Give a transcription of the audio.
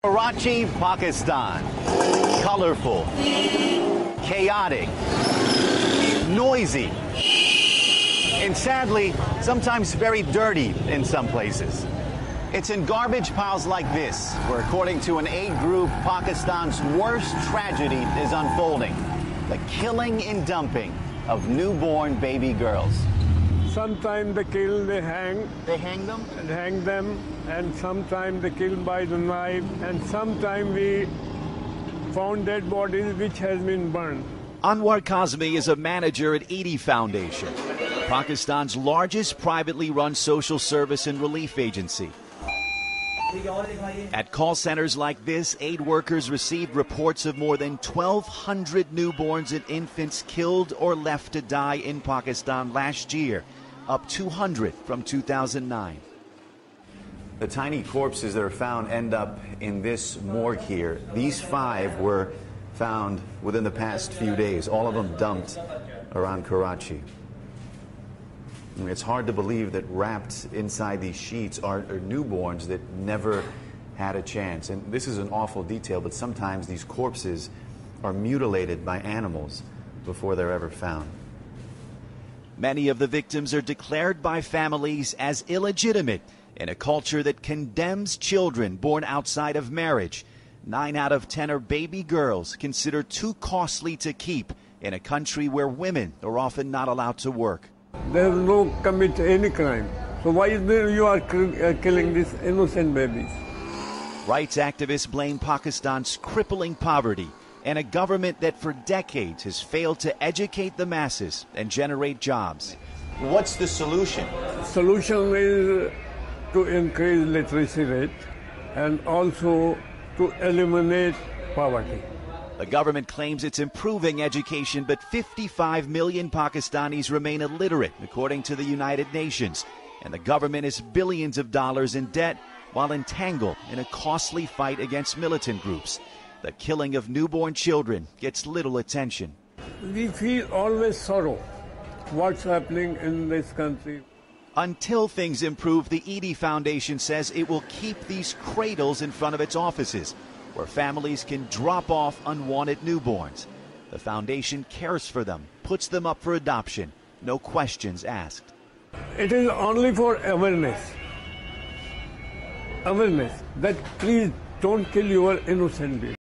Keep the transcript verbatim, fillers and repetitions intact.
Karachi, Pakistan. Colorful, chaotic, noisy, and sadly, sometimes very dirty in some places. It's in garbage piles like this, where according to an aid group, Pakistan's worst tragedy is unfolding. The killing and dumping of newborn baby girls. Sometimes they kill, they hang. They hang them? And hang them, and sometimes they kill by the knife, and sometimes we found dead bodies which has been burned. Anwar Kazmi is a manager at Edie Foundation, Pakistan's largest privately run social service and relief agency. At call centers like this, aid workers received reports of more than twelve hundred newborns and infants killed or left to die in Pakistan last year, up two hundred from two thousand nine. The tiny corpses that are found end up in this morgue here. These five were found within the past few days, all of them dumped around Karachi. I mean, it's hard to believe that wrapped inside these sheets are, are newborns that never had a chance. And this is an awful detail, but sometimes these corpses are mutilated by animals before they're ever found. Many of the victims are declared by families as illegitimate in a culture that condemns children born outside of marriage. Nine out of ten are baby girls considered too costly to keep in a country where women are often not allowed to work. They have no commit any crime. So why is there you are killing these innocent babies? Rights activists blame Pakistan's crippling poverty and a government that for decades has failed to educate the masses and generate jobs. What's the solution? Solution is to increase literacy rate and also to eliminate poverty. The government claims it's improving education, but fifty-five million Pakistanis remain illiterate, according to the United Nations. And the government is billions of dollars in debt while entangled in a costly fight against militant groups. The killing of newborn children gets little attention. We feel always sorrow what's happening in this country. Until things improve, the Edie Foundation says it will keep these cradles in front of its offices, where families can drop off unwanted newborns. The foundation cares for them, puts them up for adoption, no questions asked. It is only for awareness. Awareness that please don't kill your innocent baby.